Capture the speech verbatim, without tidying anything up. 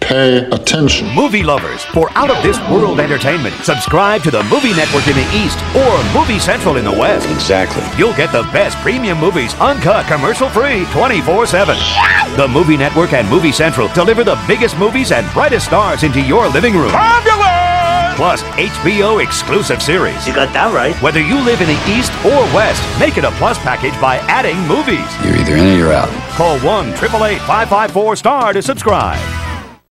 Pay attention. Movie lovers, for out-of-this-world entertainment, subscribe to the Movie Network in the East or Movie Central in the West. Exactly. You'll get the best premium movies, uncut, commercial-free, twenty-four seven. The Movie Network and Movie Central deliver the biggest movies and brightest stars into your living room. Fabulous! Plus, H B O exclusive series. You got that right. Whether you live in the East or West, make it a plus package by adding movies. You're either in or you're out. Call one eight eight eight, five five four, STAR to subscribe.